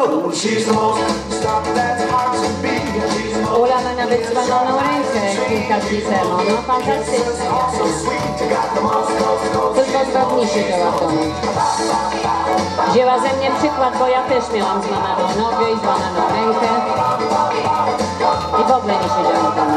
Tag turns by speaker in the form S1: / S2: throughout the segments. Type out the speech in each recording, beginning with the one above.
S1: Ula ma nawet złamaną rękę kilka dni temu, no fantastyczne. To z pozbawniczy była w domu. Wzięła ze mnie przykład, bo ja też miałam złamaną nogę i złamaną rękę. I w ogóle nie siedziałam w domu.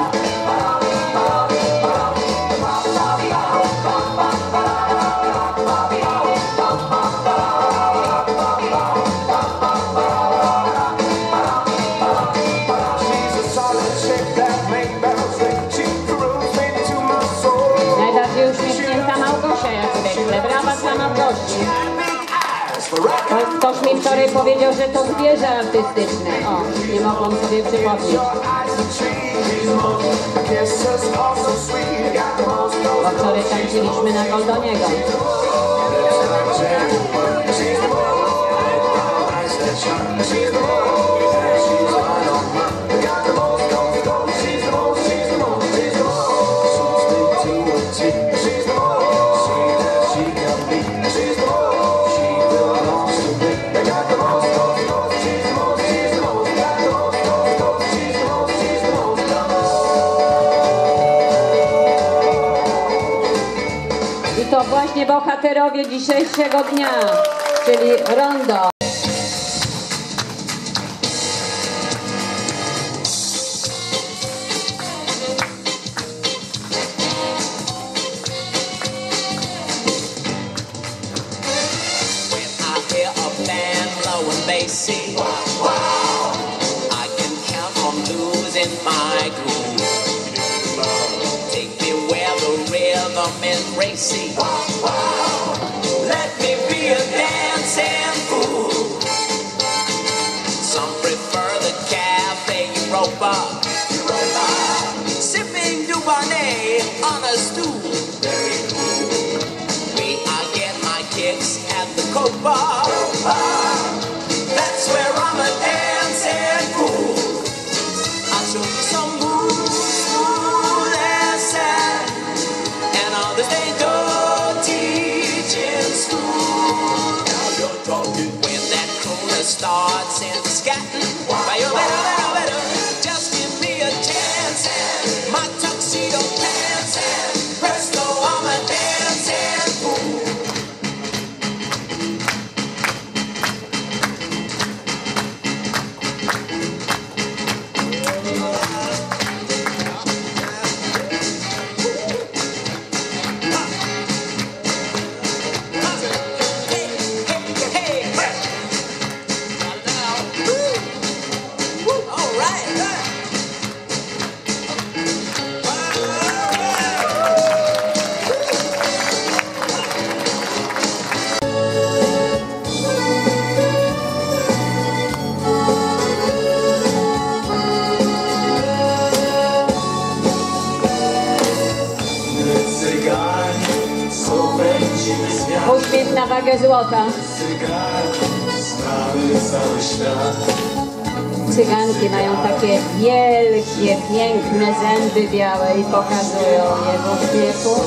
S1: Najbardziej uśmiechnięta Małgosia jak zwykle. Brawa dla Małgosi. Ktoś mi wczoraj powiedział, że to zwierzę artystyczne. O, nie mogłam sobie przypomnieć. Bo wczoraj tańczyliśmy na Goldoniego. I to właśnie bohaterowie dzisiejszego dnia, czyli rondo.
S2: I can count on losing my groove. Take me where the rhythm is racy. Let me be a dancing fool. Some prefer the cafe Europa, sipping Dubonnet on a stool. Me, I get my kicks at the Copa. That's where I'm a dancing fool. I'll show you some moves, smooth and sad, and others they don't teach in school. Now you're talking. When that crooner starts in scatting, why you better, just give me a chance and my tuxedo pants and presto, I'm a dancing fool.
S1: Uśmiech na wagę złota. Cyganki mają takie wielkie, piękne zęby białe i pokazują je w uśmiechu.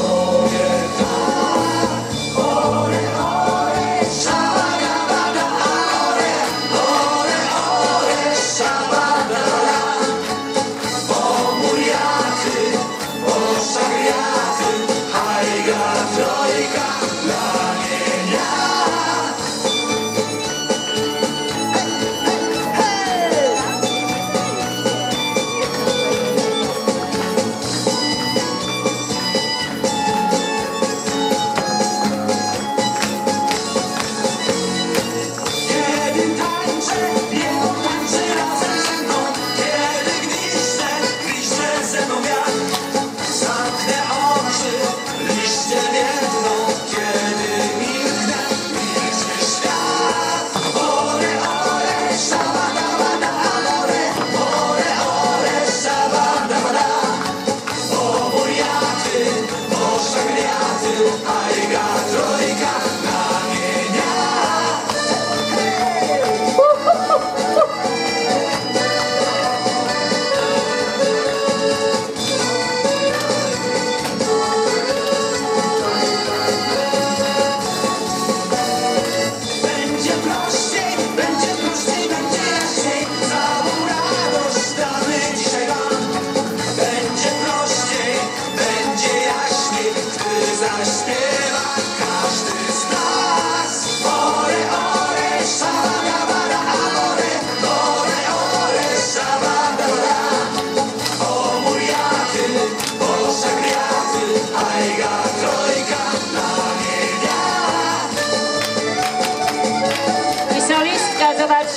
S3: Będzie prościej,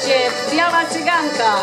S1: Zobaczcie, biała cyganka.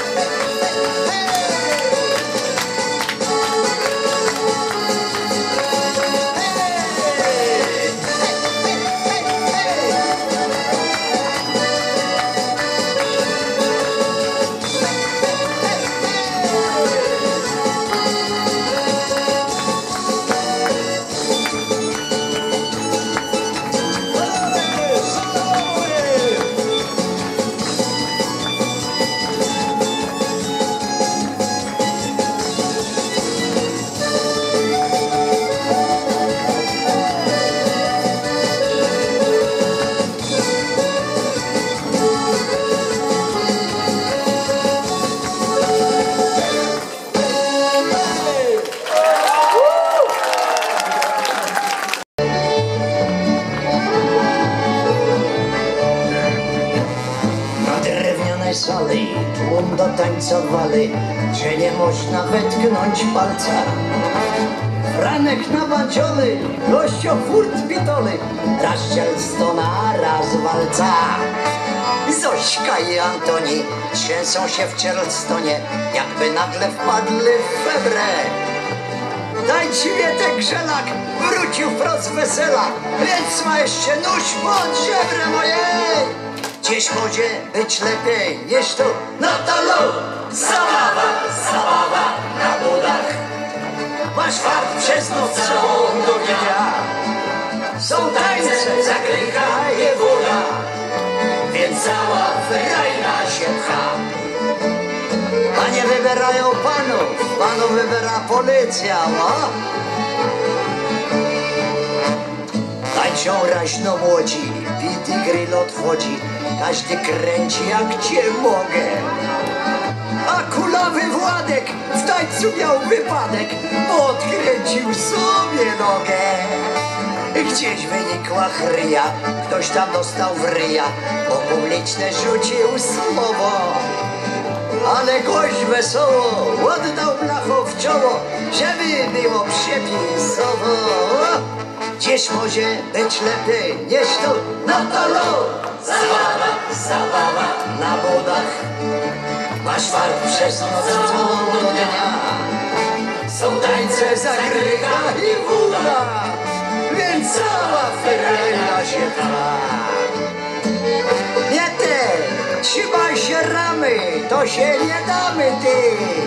S3: Sali, tłum dotańcowali, że nie można wetknąć palca. Franek na bandzioli, gościo furt pitoli, raz Charlestona, raz walca. Zośka i Antoni trzęsą się w Charlestonie, jakby nagle wpadli w febrę. Dajcie Wietek Grzelak, wrócił wprost z wesela, więc ma jeszcze nóż pod żebrem mojej. Gdzieś może być lepiej niż tu na talu. Zabawa, zabawa na budach. Masz fart przez noc całą do dnia. Są tańce, zakrycha i woda, więc cała frajna się pcha. Panie wybierają panów wybiera policja, no? Tańczą raźno młodzi, bity grill odchodzi, każdy kręci jak cię mogę. A kulawy Władek w tańcu miał wypadek, bo odkręcił sobie nogę. Gdzieś wynikła chryja, ktoś tam dostał w ryja, bo publiczne rzucił słowo. Ale gość wesoło oddał blachą w czoło, żeby było przepisowo. Gdzieś może być lepiej niż tu na talu. Zabawa, zabawa na budach. Masz fart przez noc całą do dnia. Są tańce, zagrycha i woda, więc cała ferajna się pcha. Nie ty, trzymaj się ramy, to się nie damy ty.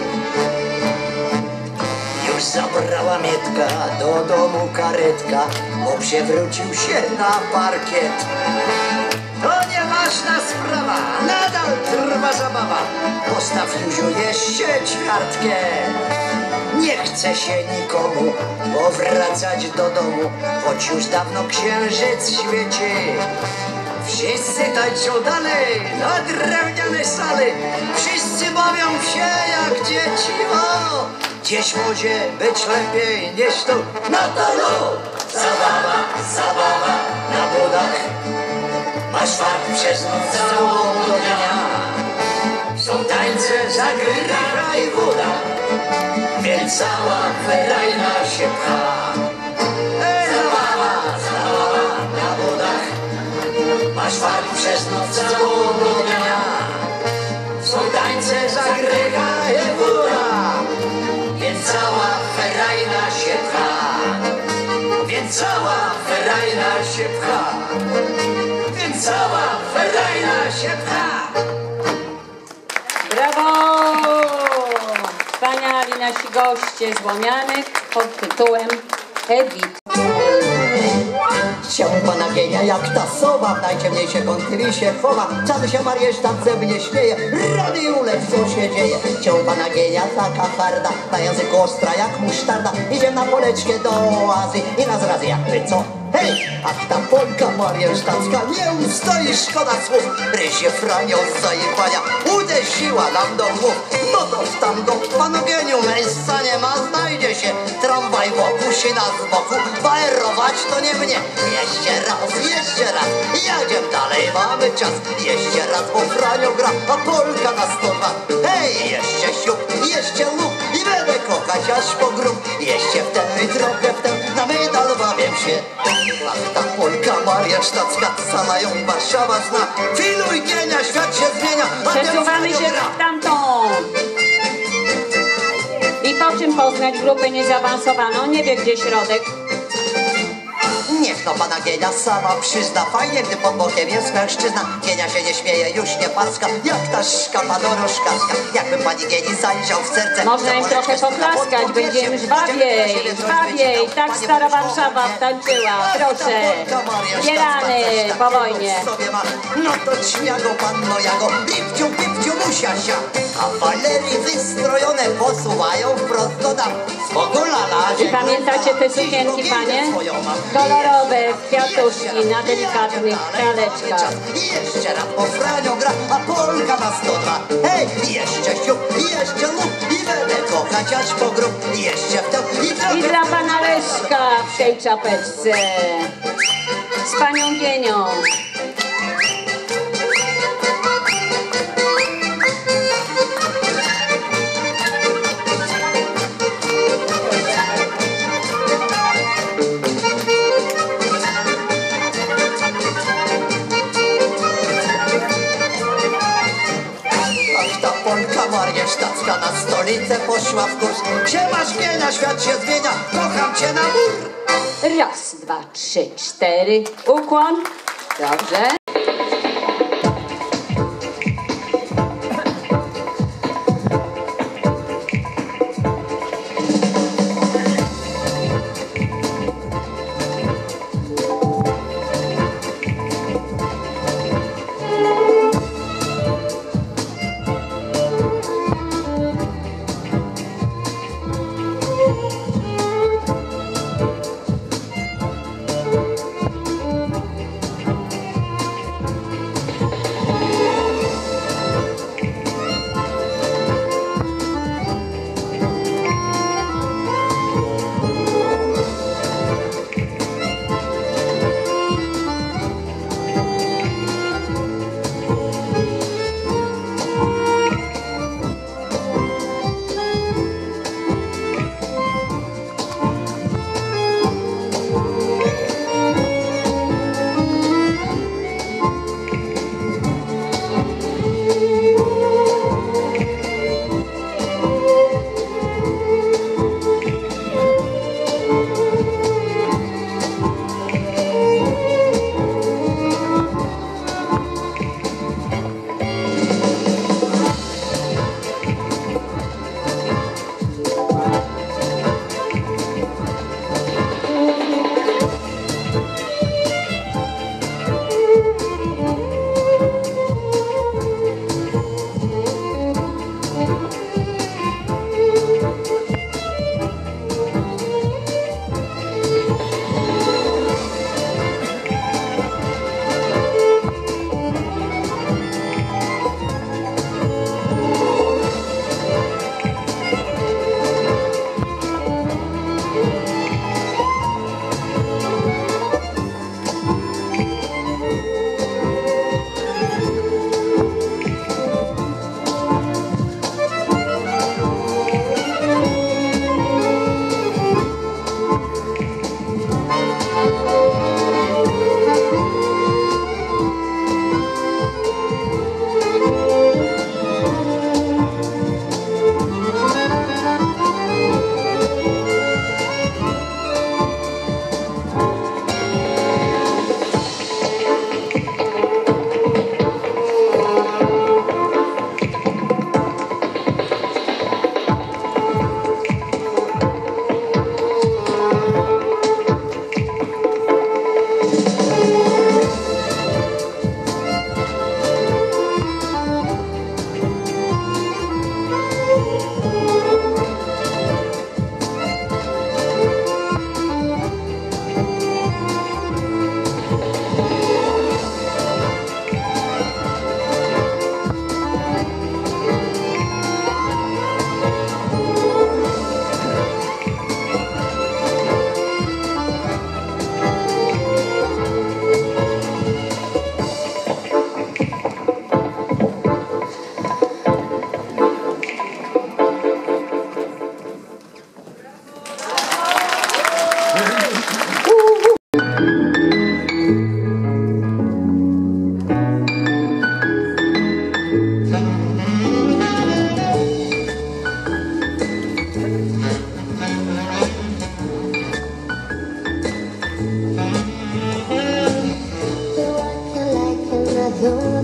S3: Już zabrała Mietka do domu karetka, bo przewrócił się na parkiet. To nieważna sprawa, nadal trwa zabawa. Postaw Józiu jeszcze ćwiartkę. Nie chce się nikomu powracać do domu, choć już dawno księżyc świeci. Wszyscy tańczą dalej na drewniane sali, wszyscy bawią się jak dzieci. O! Gdzieś może być lepiej niż tu na talu. Zabawa, zabawa na budach. Masz fart przez noc całą do dnia. Są tańce, zagrycha i woda, więc cała ferajna się pcha. Zabawa, zabawa na budach. Masz fart przez noc całą do dnia. Są tańce, zagrycha i woda, więc cała ferajna się pcha. Więc cała ferajna się pcha. Więc cała ferajna się pcha.
S1: Brawo! Wspaniali nasi goście z Łomianek pod tytułem Edit.
S3: Chciałbym pana genia jak ta sowa, w najciemniejsze kąty się chowa. Cały się mariesztan ze mnie śmieje, rady ulec, co się dzieje. Chciałbym pana genia taka harda, na języku ostra jak musztarda. Idziemy na poleczkę do oazy i nas razy jakby co? Hej, a ta Polka mariesztacka nie ustoi, szkoda słów. Rysie Franio z zajebania uderzyła nam do głów. No to tam do panogeniu miejsca nie ma, znajdzie się tramwaj wokół, szyna z boku. Bajerować to nie mnie. Jeszcze raz, jadziem dalej, mamy czas. Jeszcze raz, bo Franio gra, a Polka na 102. Hej, jeszcze siup, jeszcze luk i będę kochać aż po grób. Jeszcze w ten i trochę w ten, na medal bawię się. Ach, ta Polka Mariasztacka, sama ją Warszawa zna. Filuj Gienia, świat się zmienia.
S1: Przesuwamy się w tamtą. I po czym poznać grupę niezaawansowaną? Nie wie, gdzie środek.
S3: Niech no pana Gienia sama przyzna. Fajnie, gdy pod bokiem jest mężczyzna. Gienia się nie śmieje, już nie paska. Jak ta szkapa dorożkacka. Jakby pani Gieni zajrzał w serce.
S1: Można im trochę poklaskać, będzie im żwawiej, żwawiej. Tak stara Warszawa tańczyła, proszę. Bierany po wojnie.
S3: No to ćmiago panno jago, pipciu, pipciu, musiasia. A Walerii wystrojone posuwają wprost do dam. Z Bogulala.
S1: I pamiętacie te sukienki, panie? Kolorowe kwiatuszki na delikatnych kraleczkach.
S3: I jeszcze raz po Franio gra, a Polka na 102. Hej, i jeszcze siup, i jeszcze lub, i będę kochać aż po grób. I jeszcze w to,
S1: I dla pana Leszka w tej czapeczce. Z panią Gienią.
S3: Polka Mariasztacka na stolicę poszła w kurs. Siemasz Gienia, świat się zmienia, kocham cię na mur.
S1: Raz, dwa, trzy, cztery. Ukłon. Dobrze.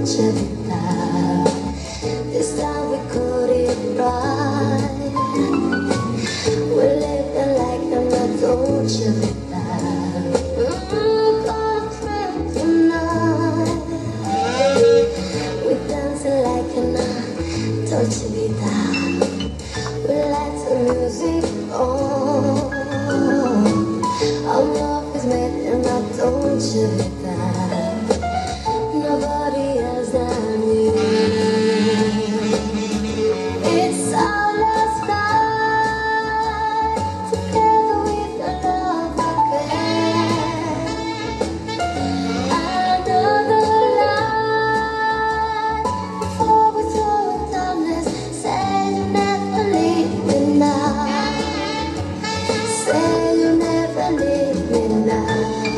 S4: cię witam. This time we got it right. We're living like I'm not don't you witam. Got a friend tonight. We dancing like I'm not don't you witam. We like the music on. Our love is made and I don't you that. Nobody else than you. It's our last night together with the love again. Another life before we throw in darkness. Say you never leave me now. Say you never leave me now.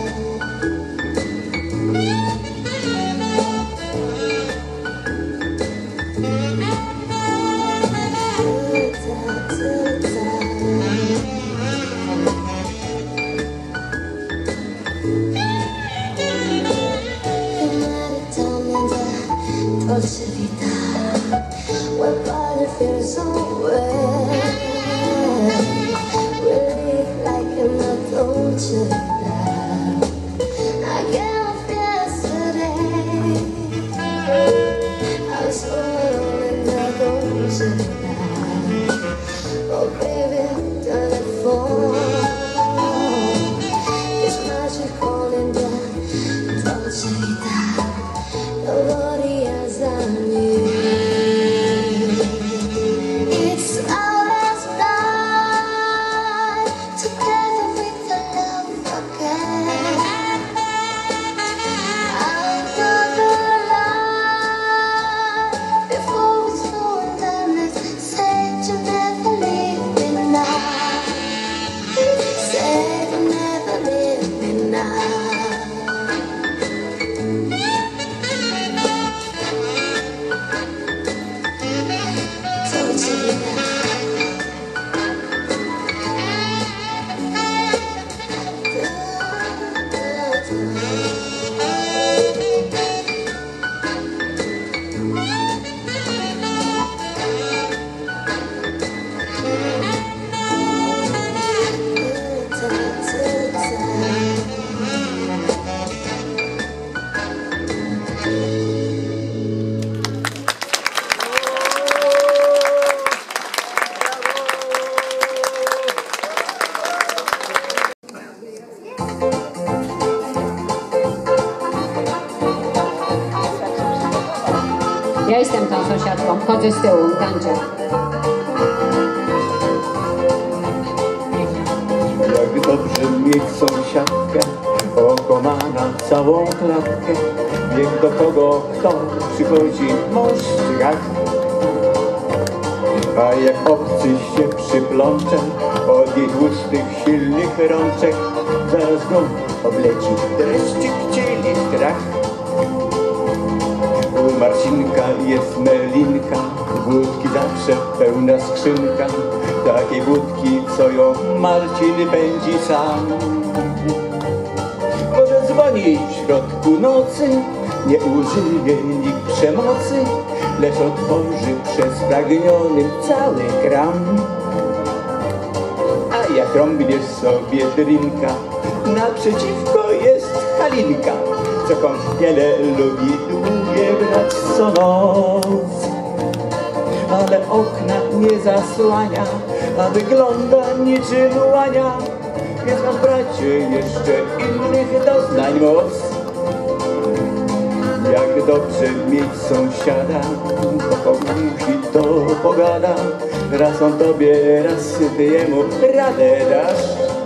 S4: Dolce vita, where body feels so well. We live like in a dolce vita. I get up yesterday. I was so alone in the dolce vita. Oh baby, turn it for. It's magical in the dolce vita. Nobody else than you. It's our last night together with the love again. Another life before we slow down. Said you never leave me now. Said you never leave me now.
S1: Ja jestem tą sąsiadką, chodzę z tyłu, tańczę.
S5: Jak dobrze mieć sąsiadkę, oko ma na całą klatkę. Niech do kogo kto przychodzi mąż jak. A jak obcy się przyplącze od jej tłustych, silnych rączek, zaraz go obleci dreszczyk, czyli strach. U Marcinka jest melinka, wódki zawsze pełna skrzynka, takiej wódki, co ją Marcin pędzi sam. Może dzwoni w środku nocy, nie użyje nikt przemocy, lecz otworzy przed spragnionym cały kram. A jak rąbniesz sobie drinka, naprzeciwko jest Halinka, co kąpiele lubi długie brać co noc. Ale okna nie zasłania, a wygląda niczym łania. Więc masz, bracie, jeszcze innych doznań moc. Jak dobrze mieć sąsiada, to pomusi, to pogada. Raz on tobie, raz ty jemu radę dasz.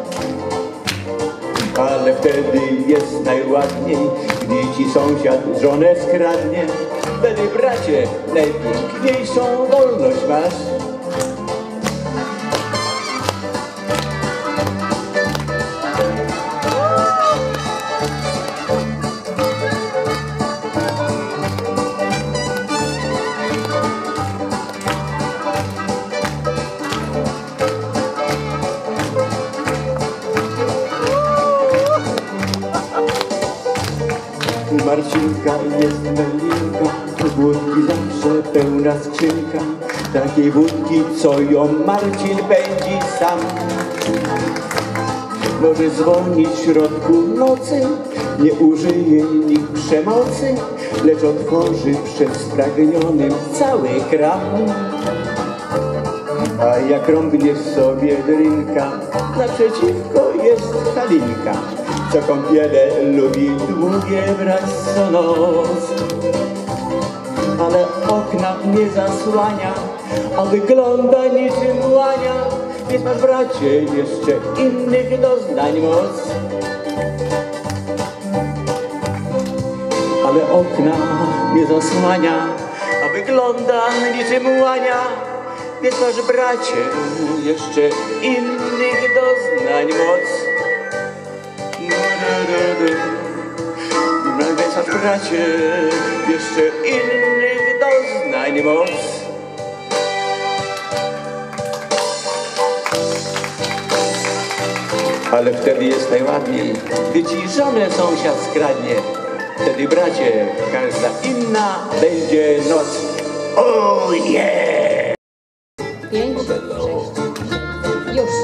S5: Ale wtedy jest najładniej, gdy ci sąsiad żonę skradnie. Wtedy, bracie, najpiękniejszą wolność masz. Marcinka jest melinka, wódki zawsze pełna skrzynka, takiej wódki, co ją Marcin pędzi sam. Może dzwonić w środku nocy, nie użyje nikt przemocy, lecz otworzy przed spragnionym cały kram. A jak rąbnie sobie drinka, naprzeciwko jest Halinka, co kąpiele lubi długie brać co noc. Ale okna nie zasłania, a wygląda niczym łania, więc masz, bracie, jeszcze innych doznań moc. Ale okna nie zasłania, a wygląda niczym łania, więc masz, bracie, jeszcze innych doznań moc. Więc masz, bracie, jeszcze innych doznań moc. Ale wtedy jest najładniej, gdy ci żonę sąsiad skradnie. Wtedy, bracie, każda inna będzie noc. Oh yeah!
S1: 5, 6, 7. Już.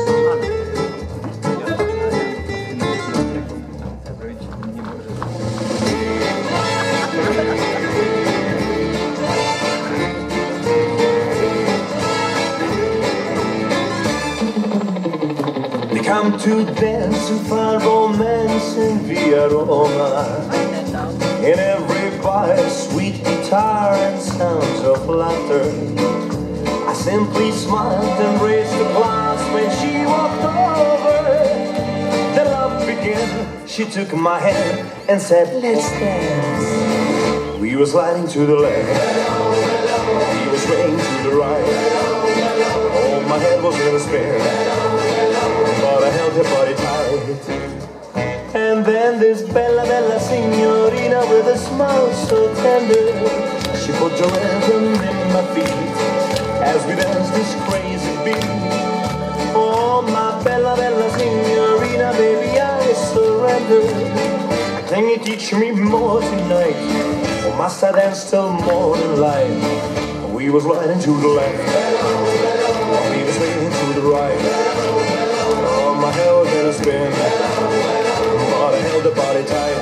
S6: They come to dance and find romance in Via Roma. In every bar, sweet guitar and sounds of laughter. I simply smiled and raised a glass when she walked over. The love began. She took my hand and said, let's dance. We were sliding to the left, we were swaying to the right. Oh, my head was in a spin, but I held her body tight. And then this bella, bella signorina with a smile so tender, she put the rhythm in my feet as we danced this crazy beat. Oh, my bella, bella signorina, baby, I surrender. Can you teach me more tonight, or must I dance till morning light? We was riding to the left, we was swinging to the right. Oh, my head was in a spin, but I held the body tight.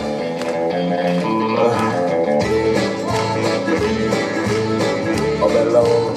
S6: Oh, bello.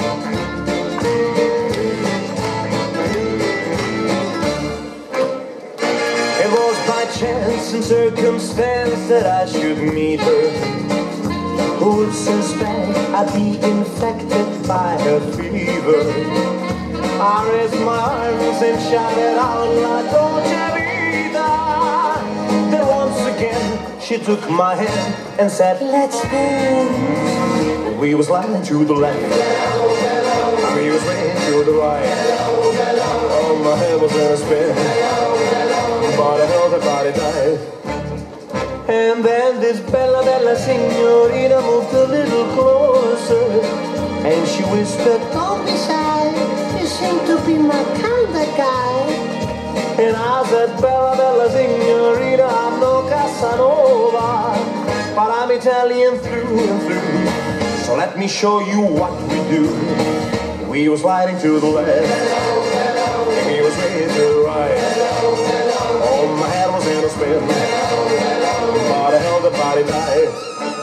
S6: It was by chance and circumstance that I should meet her. Who would suspect I'd be infected by her fever? I raised my arms and shouted out, La Dolce Vita. Then once again she took my hand and said, let's dance. We was sliding to the left, we was swinging to the right. Oh, my head was in a spin, but I held her body tight. And then this bella, bella signorina moved a little closer, and she whispered, don't be shy, you seem to be my kind of guy. And I said, bella, bella signorina, I'm no Casanova, but I'm Italian through and through. So let me show you what we do. We was sliding to the left, and he was swinging to the right. Oh, my head was in a spin, but I held the body tight.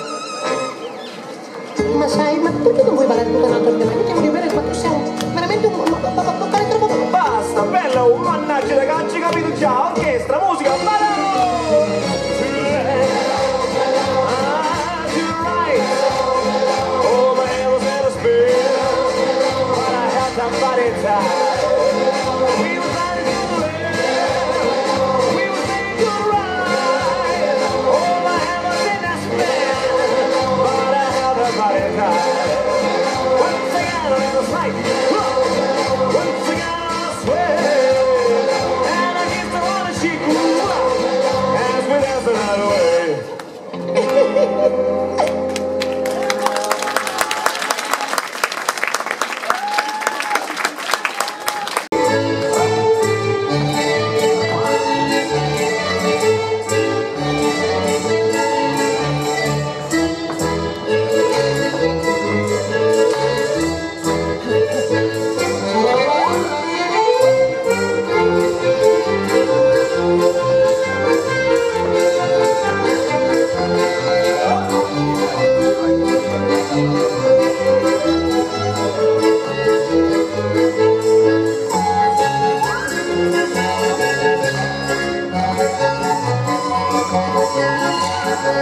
S7: Ma sai, ma perché non vuoi ballare tutta un'altra tema? Io ti voglio bene, ma tu sei veramente un vocale troppo...
S6: Basta, bello, mannaggia ragazzi, capito già? Orchestra, musica, ballo! Body tight. We were riding to the left, we were saying good ride. Oh, my head was in that spin.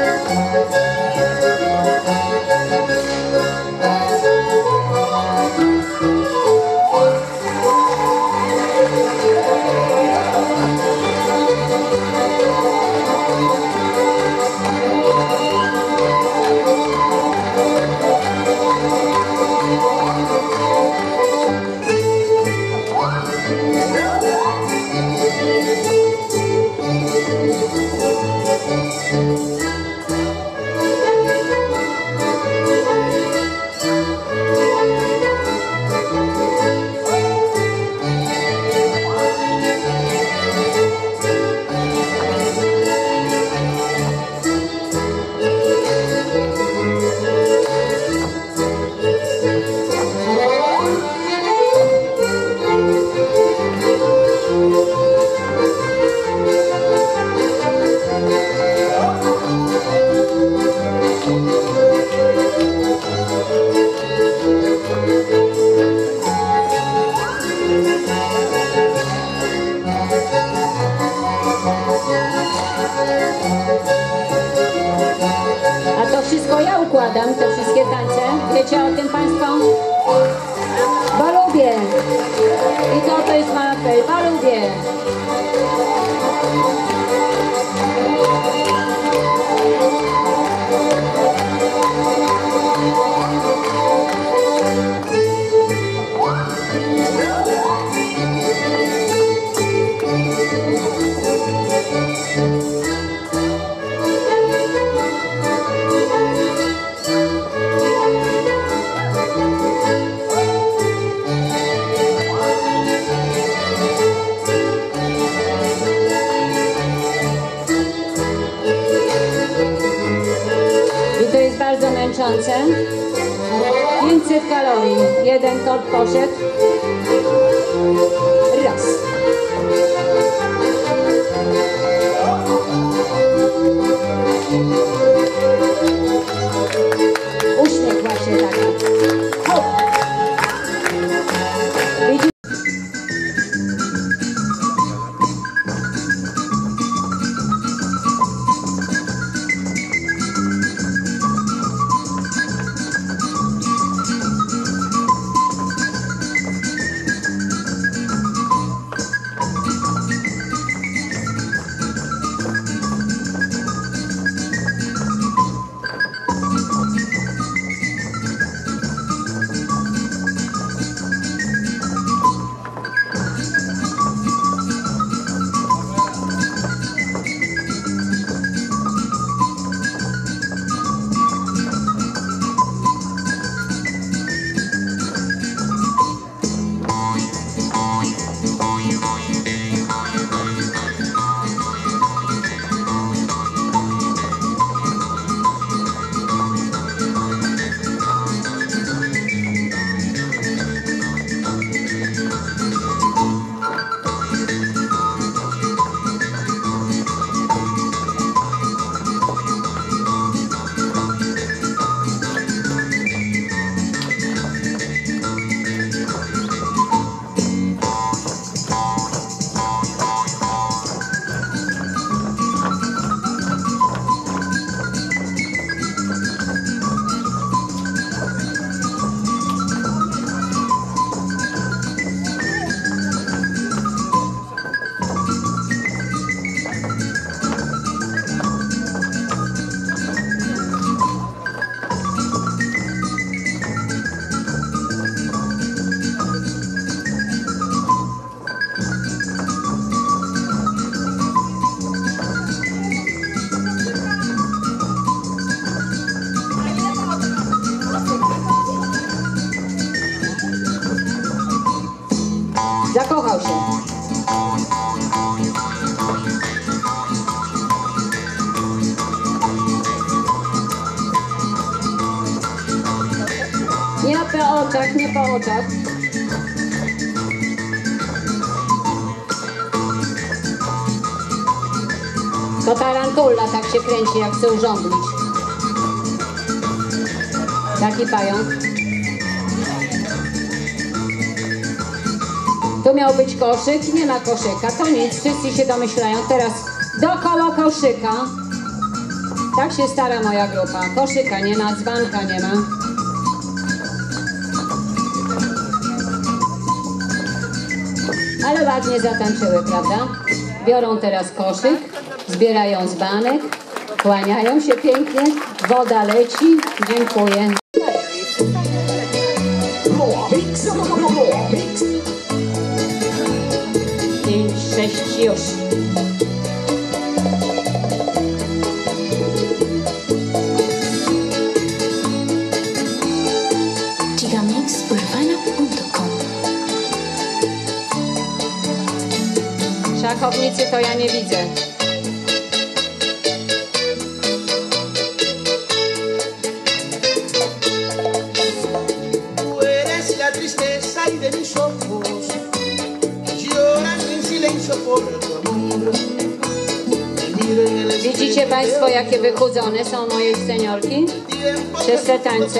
S1: A to wszystko ja układam, te wszystkie tańce. Wiecie o tym Państwo? Bo lubię. I to jest mój apel, bo lubię. Bardzo męczące. 500 kalorii. Jeden tort poszedł. Raz. Uśmiech właśnie taki. Hop. Zakochał się. Nie po oczach, nie po oczach. To tarantula tak się kręci, jak chce urządlić. Taki pająk. Tu miał być koszyk, nie ma koszyka, to nic, wszyscy się domyślają. Teraz dookoła koszyka. Tak się stara moja grupa. Koszyka nie ma, dzbanka nie ma. Ale ładnie zatańczyły, prawda? Biorą teraz koszyk, zbierają dzbanek, kłaniają się pięknie, woda leci. Dziękuję. 5, 6 już.
S4: Gigamix.com.
S1: Szachownicy to ja nie widzę.
S2: Tú eres la tristeza y de mis ojos lloran en silencio por tu amor. Y miren el
S1: Widzicie Państwo, jakie wychudzone są moje seniorki? Przez te tańce.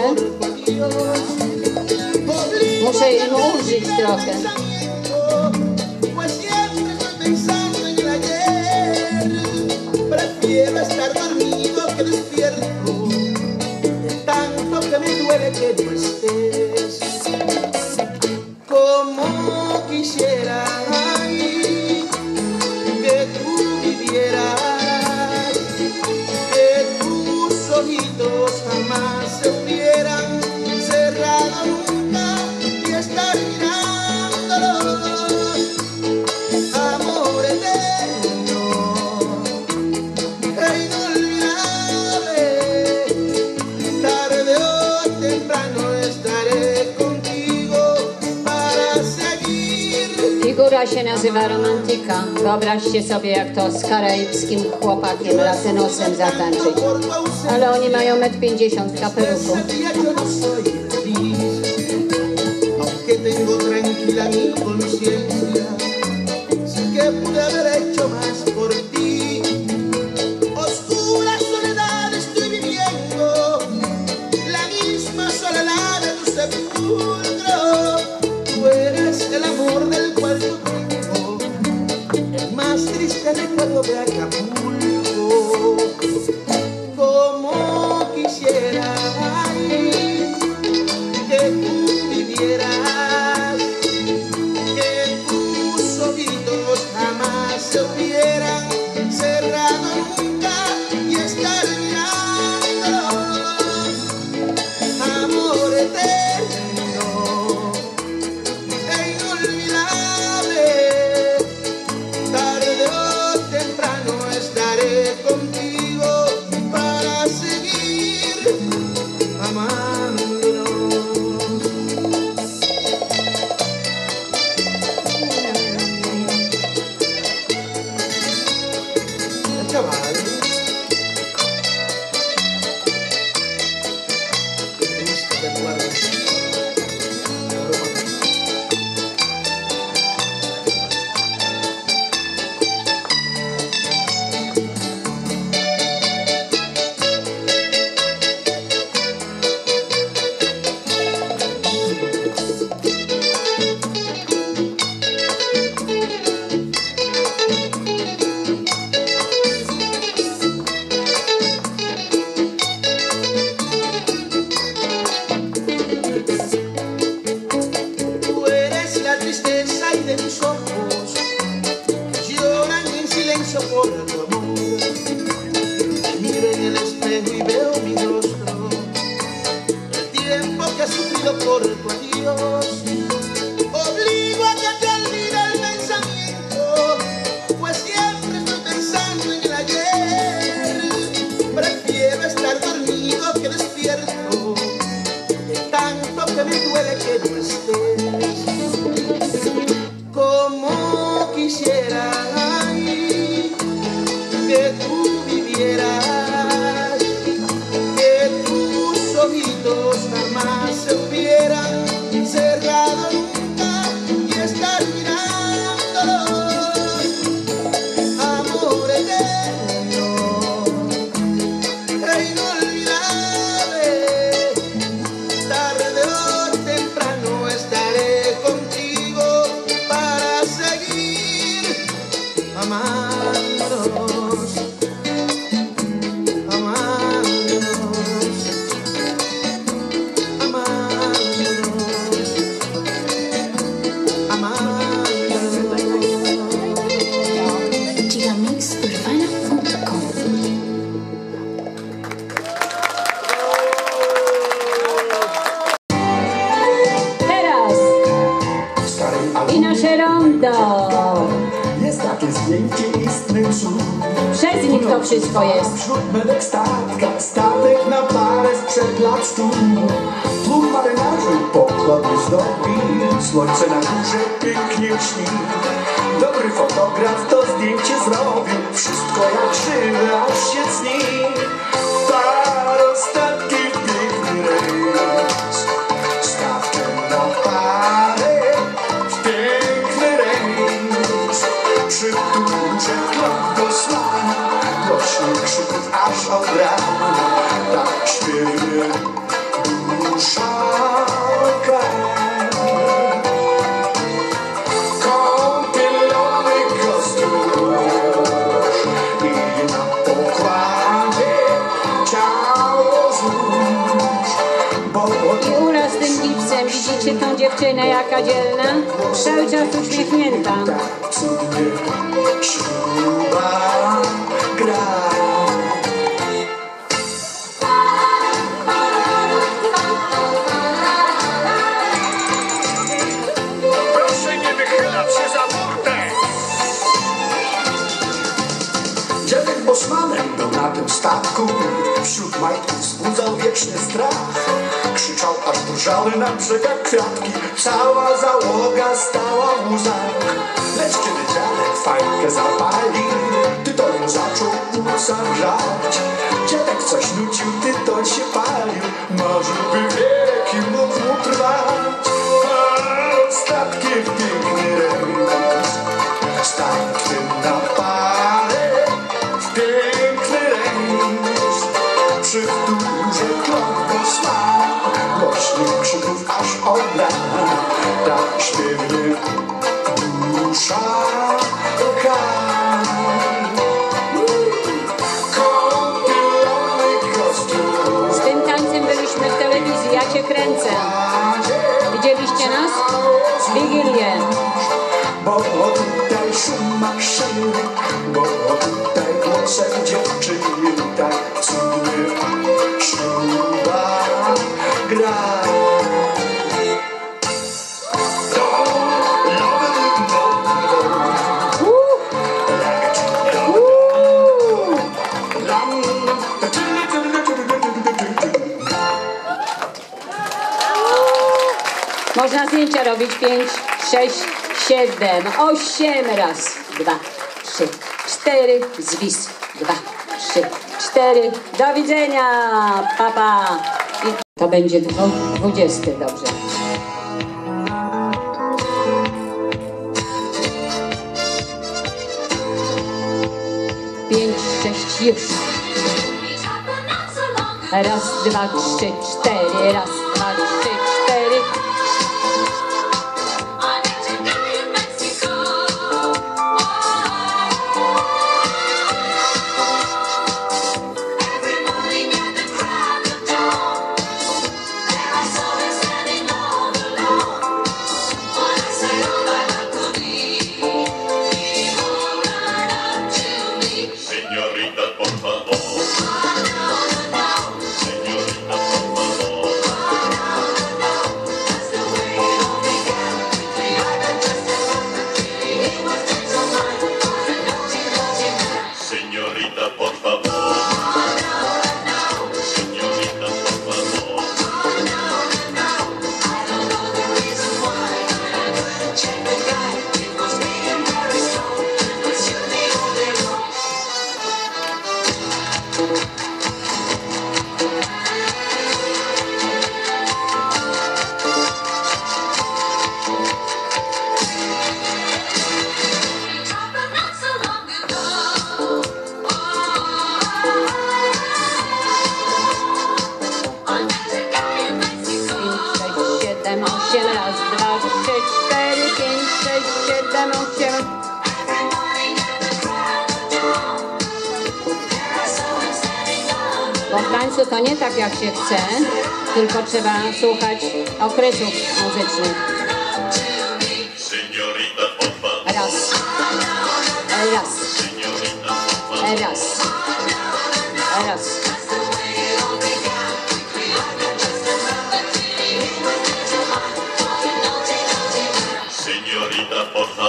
S1: Muszę im ulżyć trochę.
S2: Pues siempre estoy pensando en el ayer. Prefiero estar dormido que despierto. De tanto que me duele que no estés. Como quisiera ay, que tú vivieras, que tus ojitos jamás se hubieran cerrado nunca y estar mirándolos. Amor eterno e inolvidable, tarde o temprano estaré contigo para seguir.
S1: Figura się nazywa romantyka. Wyobraźcie sobie, jak to z karaibskim chłopakiem latynosem zatańczyć. Ale oni mają 1,50 m w kapeluszu.
S2: Ese día yo no soy feliz, aunque tengo tranquila mi conciencia. Sé que pude haber hecho más por ti. Oscura soledad estoy viviendo, la misma soledad de tu sepulcro. Tú eres el amor del cual yo tengo, el más triste recuerdo de Acapulco. Como quisiera ay, que tú vivieras, que tus ojitos jamás se hubieran cerrado nunca y estar mirándolos. Amor eterno e inolvidable, tarde o temprano
S1: rondo.
S8: Jest takie zdjęcie istny cud.
S1: Przez nich to wszystko jest.
S8: Wśród medek statek na parę sprzed lat 100. Tłum marynarzy pokłady zdobi, słońce na górze pięknie śni. Dobry fotograf to zdjęcie zrobił, wszystko jak żywe, aż się cni. Parę statki w piękny rejs, stawkę na parę w piękny rejs. Przy turze Klambosmana głośny krzyków aż od rana, tak śpiewie dusza kraj. Kąpielowy kostiusz i na pokładzie ciało złóż, bo
S1: I uraz tym gipsem, widzicie tą dziewczynę jaka dzielna? Cały czas uśmiechnięta.
S8: tak cudnie śluba gra.
S3: Proszę nie wychylać się za burtę!
S8: Dziadek Bosmanem był na tym statku, wśród majtków wzbudzał wieczny strach. Krzyczał, aż drżały na brzegach kwiatki, cała załoga stała w łzach. Lecz kiedy dziadek fajkę zapalił, tytoń zaczął płuca grzać. Dziadek coś nucił, tytoń się palił, marzył, by wieki mógł mu trwać. Statki w piękny rejs, statki na parę w piękny rejs. Przy wtórze Klambosmana głośnych krzyków aż od rana, tak śpiewnie dusza kraj. Kąpielowy kostium
S1: Z tym tańcem byliśmy w telewizji, ja cię kręcę. Widzieliście nas? Wigilię.
S8: bo tutaj szum maszyny, bo tutaj głosem dziewczyny tak cudnie śluba gra.
S1: Można zdjęcia robić 5, 6, 7, 8. Raz, 2, 3, 4. Zwis. 2, 3, 4. Do widzenia. Pa. I to będzie 20. Dobrze. Pięć, 6, już. Raz, 2, 3, 4. Raz, 2, 3, 4.
S9: Señorita, por favor. Señorita, por favor. Señorita, por favor. Señorita, por favor.
S1: Raz, 2, 3, 4, 5, 6, 7, 8. Bo w tańcu to nie tak jak się chce, tylko trzeba słuchać okresów muzycznych.
S9: Señorita, por favor.
S1: Raz, raz,
S9: Señorita, por favor.
S1: raz, raz.
S9: Señorita, por favor.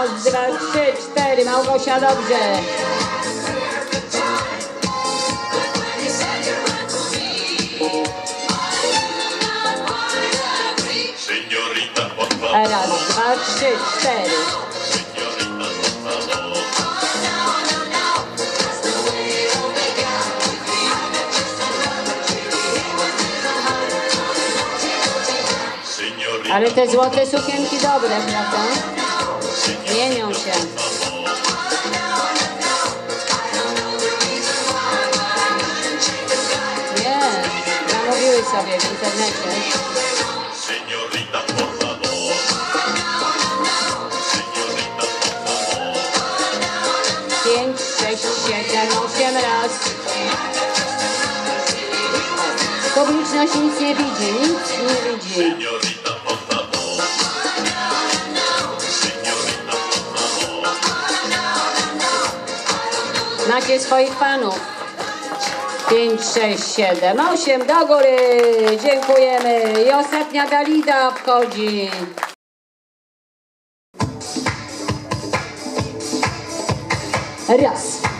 S1: Raz, dwa, trzy, cztery. Małgosia, dobrze.
S9: Señorita, por favor.
S1: Raz, dwa, trzy, cztery.
S9: Señorita, por favor. Señorita,
S1: Ale te złote sukienki dobre, prawda? Mienią się. Nie, zamówiły sobie w internecie.
S9: señorita, por favor. Señorita, por favor.
S1: 5, 6, 7, 8 raz. Publiczność nic nie widzi, nic nie widzi.
S9: Señorita, por favor. Señorita, por favor.
S1: Macie swoich panów. 5, 6, 7, 8 do góry. Dziękujemy. I ostatnia Dalida wchodzi. Raz.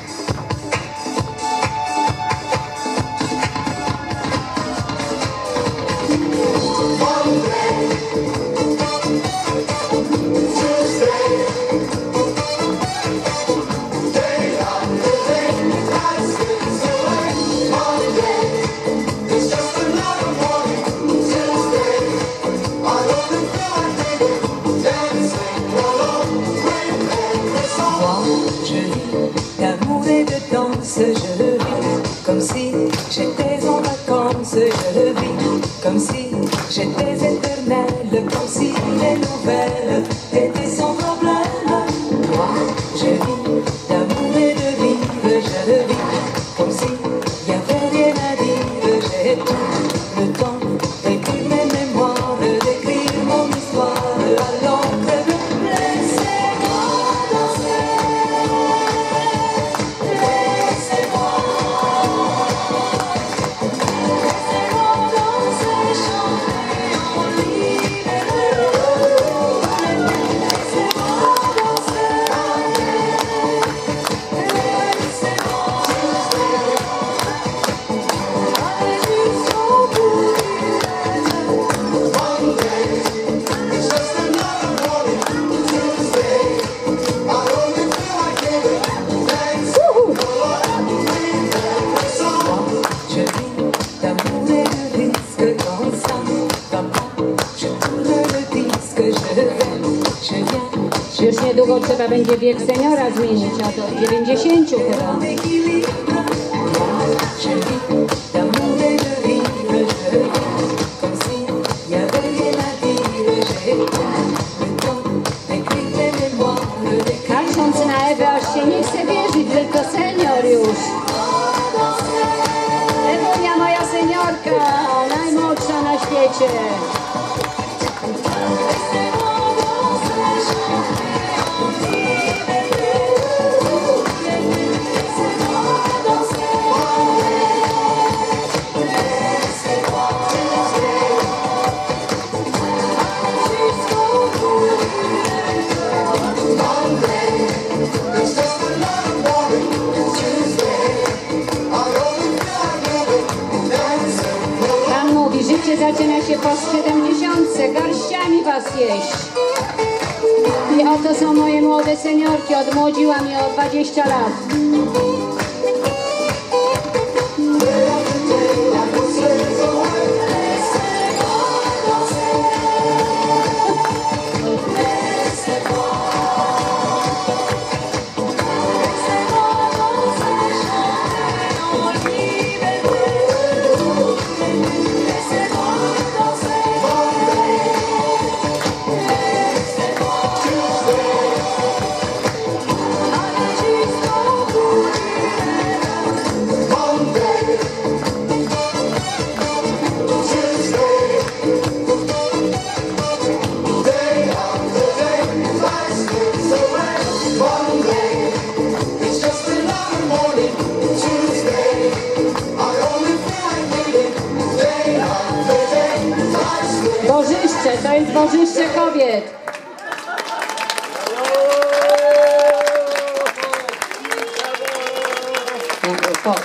S10: D'amour et de danse, je le vis comme si j'étais en vacances, je le vis comme si j'étais éternelle, comme si les nouvelles étaient sans problème. Moi, je vis d'amour et de vivre, je le vis comme si y avait rien à dire. J'ai tout le temps d'écrire mes mémoires, d'écrire mon histoire à l'encre bleue. Laissez-moi danser. Je vis d'amour et de risque comme ça. Papa, je tourne le disque, je viens,
S1: Już niedługo trzeba będzie wiek seniora zmienić, a do 90 chyba.
S10: d'équilibre. Je vis d'amour et de vivre, je vis comme si y avait rien à dire. J'ai le temps d'écrire mes mémoires, d'écrire.
S1: Patrząc na Ewę, aż się nie chce wierzyć, że to senior już. Ewunia, moja seniorka, najmłodsza na świecie. Pan mówi, życie zaczyna się po 70, garściami was jeść. I oto są moje młode seniorki, odmłodziła mnie o 20 lat. Bożyszcze, to jest bożyszcze kobiet.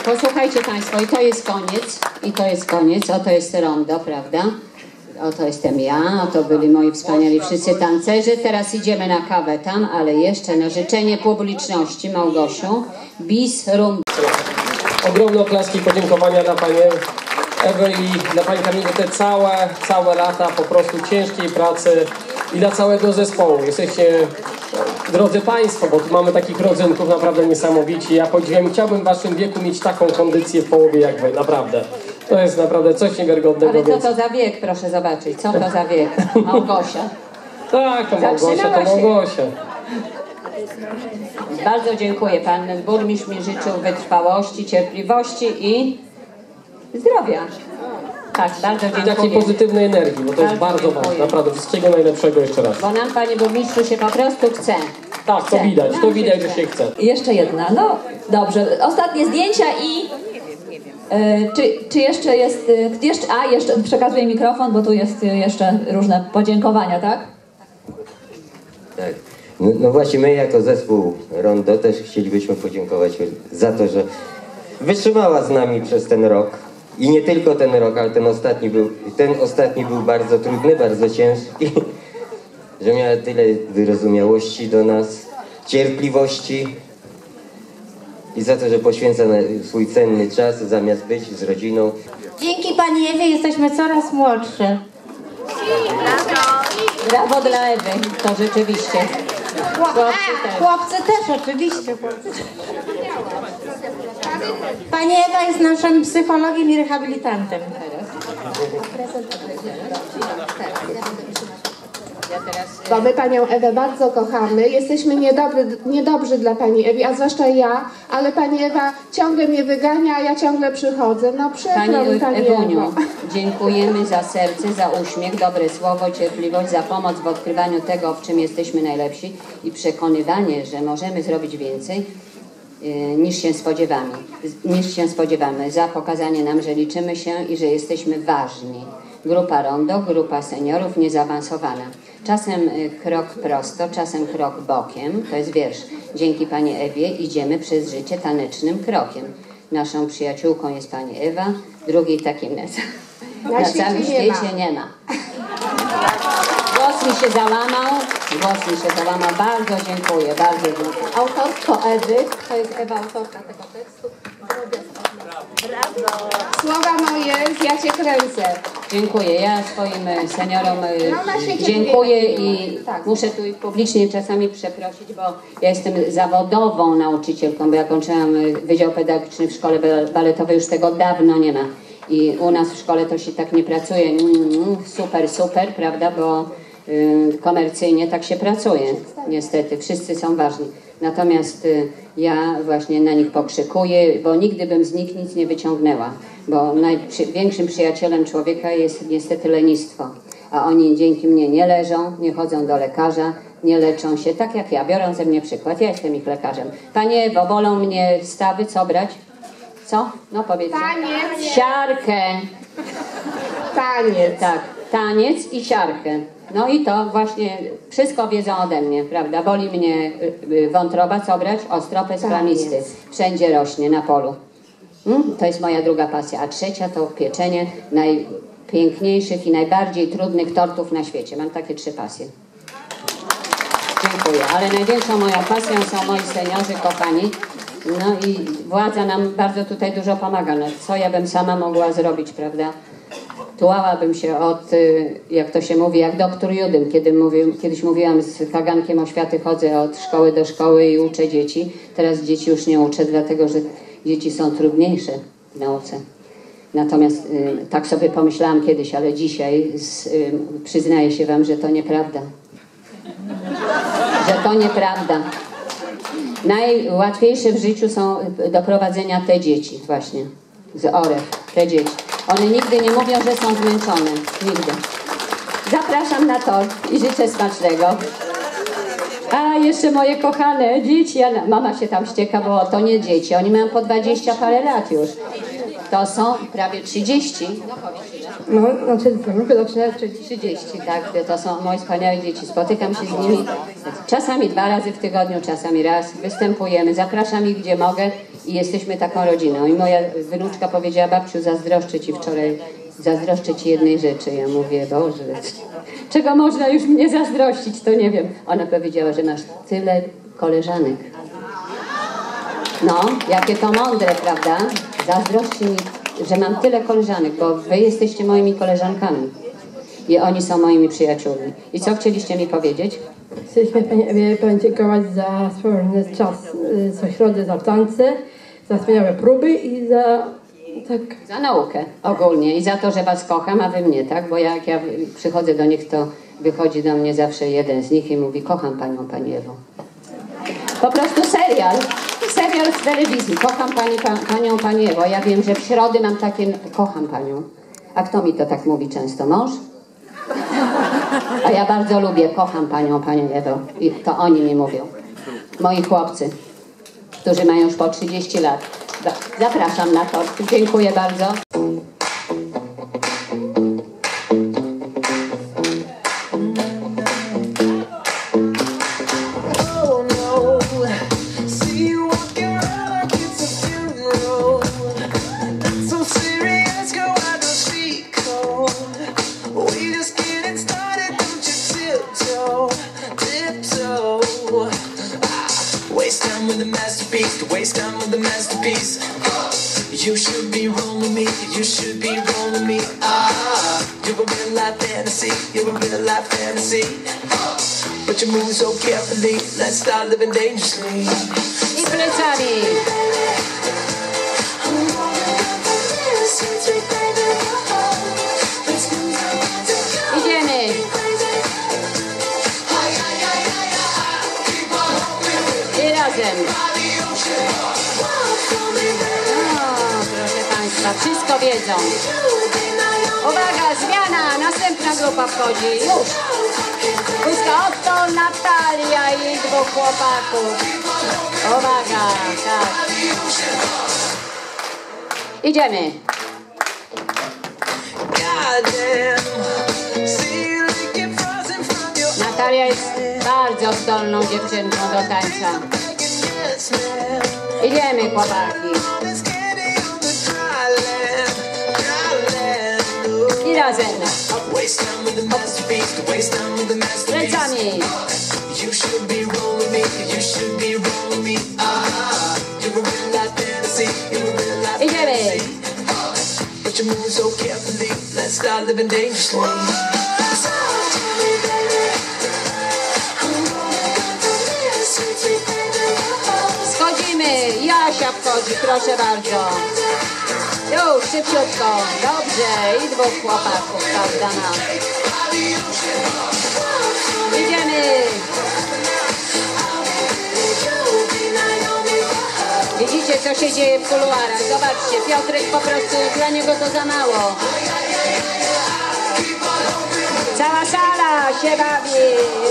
S1: posłuchajcie Państwo, i to jest koniec, oto jest rondo, prawda? Oto jestem ja, oto byli moi wspaniali wszyscy tancerzy. Teraz idziemy na kawę tam, ale jeszcze na życzenie publiczności, Małgosiu, bis rum.
S11: Ogromne oklaski podziękowania dla Pani Ewy i dla Pani Kamili te całe lata po prostu ciężkiej pracy i dla całego zespołu. Jesteście, drodzy Państwo, bo tu mamy takich rodzynków naprawdę niesamowici. Ja podziwiam, chciałbym w Waszym wieku mieć taką kondycję w połowie jak Wy, naprawdę. To jest naprawdę coś niewiarygodnego.
S1: Ale co to za wiek, proszę zobaczyć, co to za wiek? Małgosia.
S11: Tak, to Małgosia, to Małgosia.
S1: Bardzo dziękuję. Pan burmistrz mi życzył wytrwałości, cierpliwości i zdrowia. Tak, bardzo
S11: I
S1: dziękuję.
S11: takiej pozytywnej energii, bo to jest bardzo ważne. Naprawdę, wszystkiego najlepszego jeszcze raz.
S1: Bo nam, panie burmistrzu, się po prostu chce.
S11: Tak, to widać, że się chce.
S12: Jeszcze jedna, no dobrze. Ostatnie zdjęcia i czy jeszcze jest, jeszcze przekazuję mikrofon, bo tu jest jeszcze różne podziękowania, tak?
S13: Tak. No właśnie my jako zespół Rondo też chcielibyśmy podziękować za to, że wytrzymała z nami przez ten rok. I nie tylko ten rok, ale ten ostatni był bardzo trudny, bardzo ciężki, że miała tyle wyrozumiałości do nas, cierpliwości i za to, że poświęca swój cenny czas zamiast być z rodziną.
S14: Dzięki Pani Ewie jesteśmy coraz młodsze.
S1: Brawo dla Ewy, to rzeczywiście.
S14: Chłopcy też, oczywiście. Pani Ewa jest naszym psychologiem i rehabilitantem.
S15: Bo my Panią Ewę bardzo kochamy, jesteśmy niedobrzy dla Pani Ewi, a zwłaszcza ja, ale Pani Ewa ciągle mnie wygania, a ja ciągle przychodzę. No przykro mi, Pani
S1: Ewuniu,
S15: Ewo.
S1: dziękujemy za serce, za uśmiech, dobre słowo, cierpliwość, za pomoc w odkrywaniu tego, w czym jesteśmy najlepsi i przekonywanie, że możemy zrobić więcej niż się spodziewamy, za pokazanie nam, że liczymy się i że jesteśmy ważni. Grupa Rondo, grupa seniorów niezaawansowana. Czasem krok prosto, czasem krok bokiem. To jest wiersz. Dzięki Pani Ewie idziemy przez życie tanecznym krokiem. Naszą przyjaciółką jest Pani Ewa, drugiej takiej na całym świecie nie ma. Głos mi się załamał. Bardzo dziękuję, bardzo dziękuję. Autorstwo Ewy, to jest Ewa autorka tego tekstu.
S15: Brawo. Słowa moje, ja Cię kręcę.
S1: Dziękuję. Ja swoim seniorom dziękuję i muszę tu publicznie czasami przeprosić, bo ja jestem zawodową nauczycielką, bo ja kończyłam Wydział Pedagogiczny w Szkole Baletowej, już tego dawno nie ma. I u nas w szkole to się tak nie pracuje. Super, prawda, bo komercyjnie tak się pracuje. Niestety, wszyscy są ważni. Natomiast ja właśnie na nich pokrzykuję, bo nigdy bym z nich nic nie wyciągnęła. Bo największym przyjacielem człowieka jest niestety lenistwo. A oni dzięki mnie nie leżą, nie chodzą do lekarza, nie leczą się, tak jak ja. Biorą ze mnie przykład, ja jestem ich lekarzem. Panie Ewo, bolą mnie stawy, co brać? Co? No powiedzcie.
S15: Taniec.
S1: Siarkę.
S15: Taniec.
S1: Tak, taniec i siarkę. No i to właśnie wszystko wiedzą ode mnie, prawda? Boli mnie wątroba, co brać? Ostropes plamisty. Wszędzie rośnie na polu. To jest moja druga pasja. A trzecia to pieczenie najpiękniejszych i najbardziej trudnych tortów na świecie. Mam takie 3 pasje. Dziękuję. Ale największą moją pasją są moi seniorzy kochani. No i władza nam bardzo tutaj dużo pomaga. No, co ja bym sama mogła zrobić, prawda? Tułałabym się od, jak to się mówi, jak doktor Judym, kiedyś mówiłam z kagankiem oświaty, chodzę od szkoły do szkoły i uczę dzieci. Teraz dzieci już nie uczę, dlatego że dzieci są trudniejsze w nauce. Natomiast tak sobie pomyślałam kiedyś, ale dzisiaj przyznaję się wam, że to nieprawda. Że to nieprawda. Najłatwiejsze w życiu są do prowadzenia te dzieci właśnie, z OREF, te dzieci. One nigdy nie mówią, że są zmęczone. Nigdy. Zapraszam na tort i życzę smacznego. A jeszcze moje kochane dzieci. Mama się tam ścieka, bo to nie dzieci. Oni mają po 20 parę lat już. To są prawie 30. No, znaczy 30, tak. To są moje wspaniałe dzieci. Spotykam się z nimi czasami 2 razy w tygodniu, czasami raz. Występujemy. Zapraszam ich, gdzie mogę I jesteśmy taką rodziną. I moja wnuczka powiedziała, babciu, zazdroszczę ci wczoraj, zazdroszczę ci jednej rzeczy. Ja mówię, Boże, czego można już mnie zazdrościć, to nie wiem. Ona powiedziała, że masz tyle koleżanek. No, jakie to mądre, prawda? Zazdroszczcie mi, że mam tyle koleżanek, bo wy jesteście moimi koleżankami. I oni są moimi przyjaciółmi. I co chcieliście mi powiedzieć?
S16: Chcieliśmy Pani Ewie podziękować za wspólny czas co środę, za tańce, za wspaniałe próby i za... Tak.
S1: Za naukę ogólnie i za to, że was kocham, a wy mnie, tak? Bo jak ja przychodzę do nich, to wychodzi do mnie zawsze jeden z nich i mówi, kocham panią, pani Ewo. Po prostu serial z telewizji, kocham panią, pani Ewo. Ja wiem, że w środę mam takie, kocham panią. A kto mi to tak mówi często? Mąż? A ja bardzo lubię, kocham panią, pani Ewo. I to oni mi mówią. Moi chłopcy, którzy mają już po 30 lat. Zapraszam na tort. Dziękuję bardzo.
S2: You should be rolling me, you should be rolling me. You're a real life fantasy, you're a real life fantasy. But you're moving so carefully, let's start living dangerously.
S1: I plecami. Idziemy. I razem. Wszystko wiedzą. Uwaga, zmiana, następna grupa wchodzi. Już. Oto Natalia i dwóch chłopaków. Uwaga, tak. Idziemy. Natalia jest bardzo zdolną dziewczynką do tańca. Idziemy, chłopaki. I razem. Plecami. Idziemy. Schodzimy. Jasia wchodzi, proszę bardzo. Już, szybciutko. Dobrze. I dwóch chłopaków, prawda, nam. Idziemy. Widzicie, co się dzieje w kuluarach. Zobaczcie, Piotrek po prostu, dla niego to za mało. Cała sala się bawi.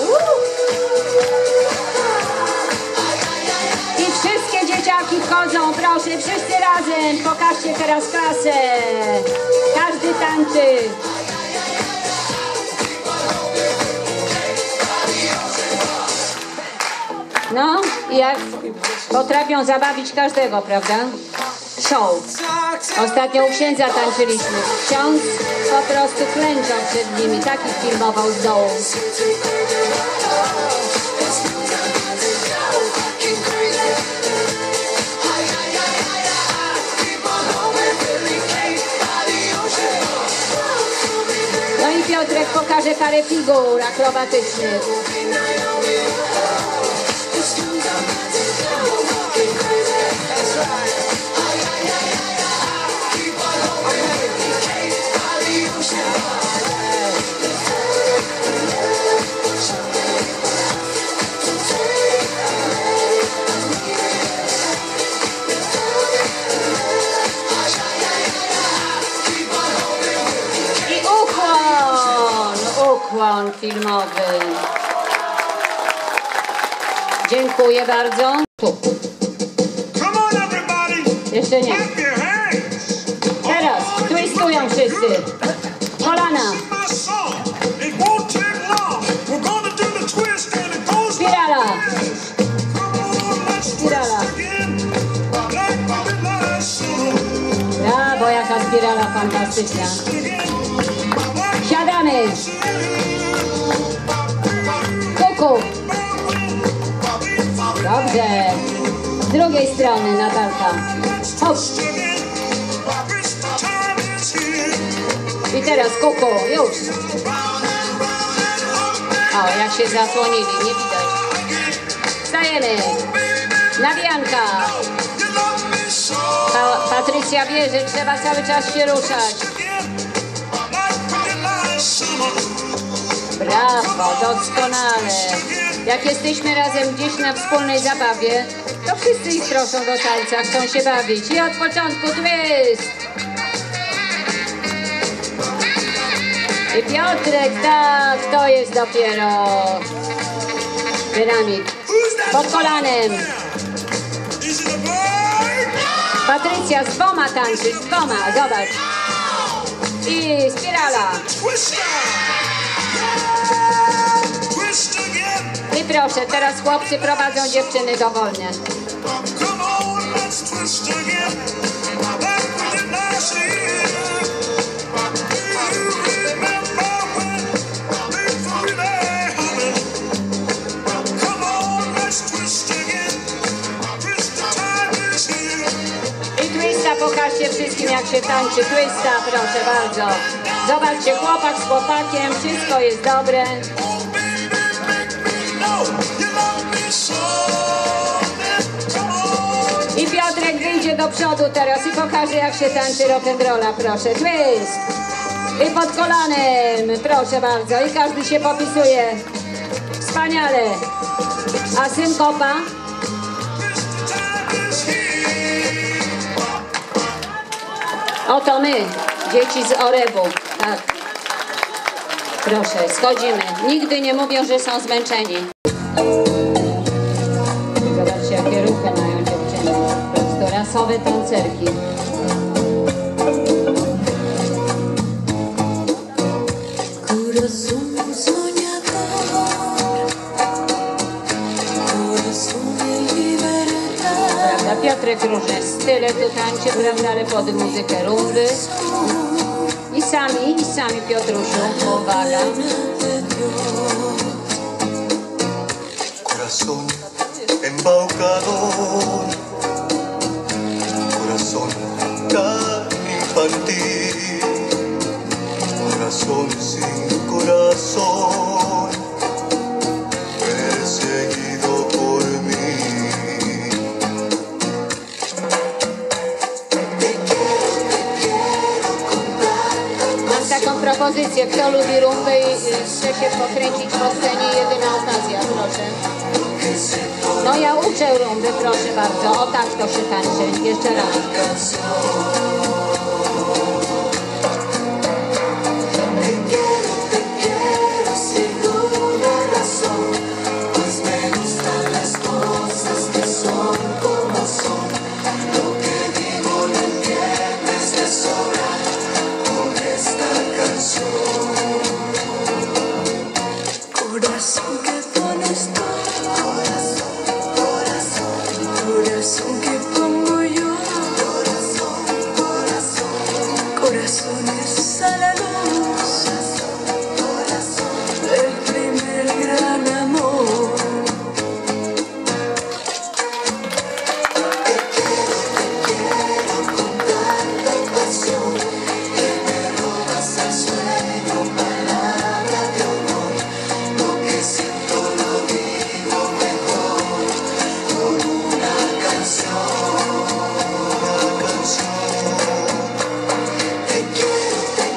S1: I wszystkie dzieciaki wchodzą, proszę, wszyscy razem. Pokażcie teraz klasę. Każdy tańczy. No, i jak potrafią zabawić każdego, prawda? Show. Ostatnio u księdza tańczyliśmy. Ksiądz po prostu klęczał przed nimi. Takich filmował z dołu. No i Piotrek pokaże parę figur akrobatycznych. I ukłon filmowy. Dziękuję bardzo. Jeszcze nie. Teraz twistują wszyscy. Kolana. Spirala. Spirala. spirala fantastyczna. Siadamy. Kuku. Dobrze. Z drugiej strony Natalka. Hop. I teraz kuku, już. O, jak się zasłonili, nie widać. Stajemy. Nawijanka. Patrycja wie, że trzeba cały czas się ruszać. Brawo, doskonale. Jak jesteśmy razem gdzieś na wspólnej zabawie, to wszyscy ich proszą do tańca, chcą się bawić. I od początku twist. I Piotrek, tak, to jest dopiero pyramid. Pod kolanem. Patrycja z dwoma tańczy, z dwoma, zobacz. I spirala. I proszę, teraz chłopcy prowadzą dziewczyny dowolnie. Pokażcie wszystkim, jak się tańczy twista, proszę bardzo. Zobaczcie, chłopak z chłopakiem, wszystko jest dobre. I Piotrek wyjdzie do przodu teraz i pokaże, jak się tańczy rock'n'rolla, proszę. Twist. I pod kolanem, proszę bardzo. I każdy się popisuje. Wspaniale. A synkopa? Oto my, dzieci z Orebu, tak. Proszę, schodzimy. Nigdy nie mówią, że są zmęczeni. Zobaczcie, jakie ruchy mają dziewczyny. Po prostu rasowe tancerki. Piotrek różne style tu tańczy, prawda, ale pod muzykę rumby. I sami Piotrusiu, uwaga.
S8: Corazón embaucador, corazón tan infantil, corazón sin corazón, perseguido por mí.
S1: Taką propozycję, kto lubi rumbę i chce się pokręcić po scenie, jedyna okazja, proszę. No ja uczę rumby, proszę bardzo. O tak to się tańczy. Jeszcze raz.
S2: Corazón que pones tú, corazón que pongo yo, corazón es a la luz, el primer gran amor. Te quiero con tanta pasión, que me robas el sueño, palabra de honor. Lo que siento lo digo mejor con una canción, Te quiero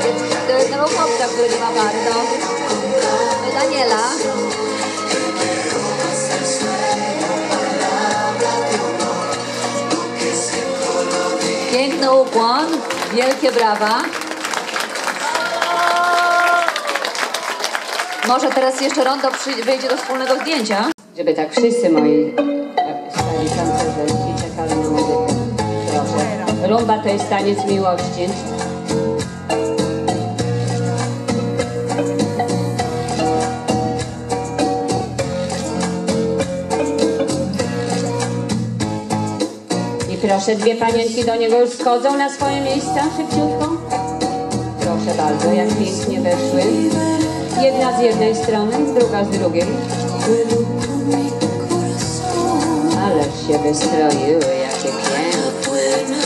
S12: Do jednego chłopca, który nie ma pary, no. Do Daniela. Piękny ukłon, wielkie brawa. Może teraz jeszcze Rondo wyjdzie do wspólnego zdjęcia.
S1: Żeby tak wszyscy moi stali tancerze czekali na muzykę. Proszę. Rumba to jest taniec miłości. I proszę, dwie panienki do niego już schodzą na swoje miejsca, szybciutko. Proszę bardzo, jak pięknie weszły. Jedna z jednej strony, druga z drugiej. Ależ się wystroiły, jakie piękne.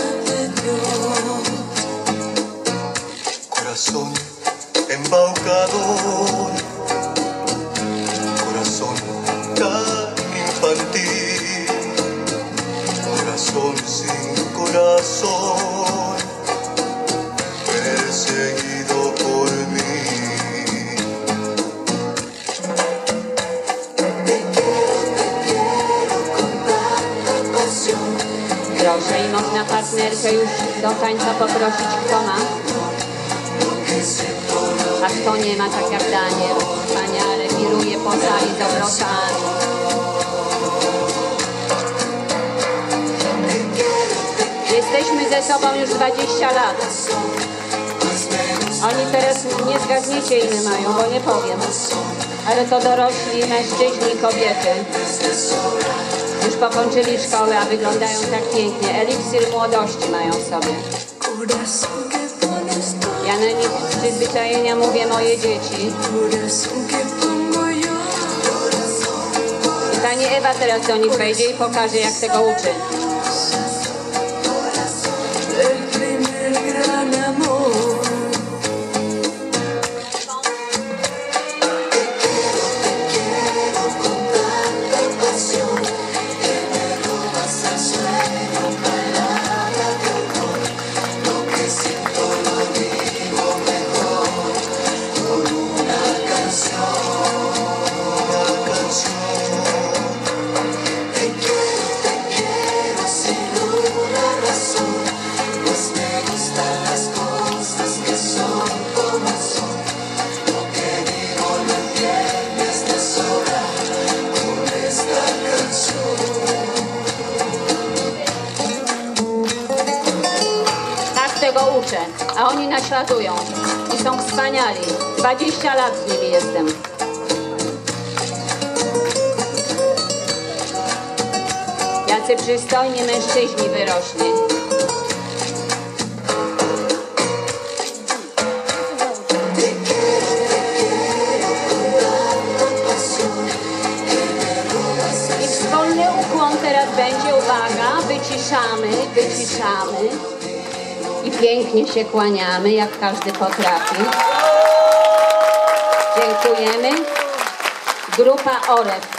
S8: Corazón embaucador, corazón tan infantil, corazón sin corazón, perseguido por mí.
S1: Proszę, i można partnerkę już do tańca poprosić, kto ma. A kto nie ma, tak jak Daniel, wspaniale wiruje po sali z obrotami. Jesteśmy ze sobą już 20 lat. Oni teraz nie zgadniecie, ile mają, bo nie powiem. Ale to dorośli mężczyźni i kobiety. Już pokończyli szkołę, a wyglądają tak pięknie. Eliksir młodości mają w sobie. Ja na nich z przyzwyczajenia mówię moje dzieci. I pani Ewa teraz do nich wejdzie i pokaże, jak tego uczy. Tego uczę, a oni naśladują i są wspaniali. 20 lat z nimi jestem. Jacy przystojni mężczyźni wyrośli. I wspólny ukłon teraz będzie, uwaga, wyciszamy. I pięknie się kłaniamy, jak każdy potrafi. Dziękujemy. Grupa Oref.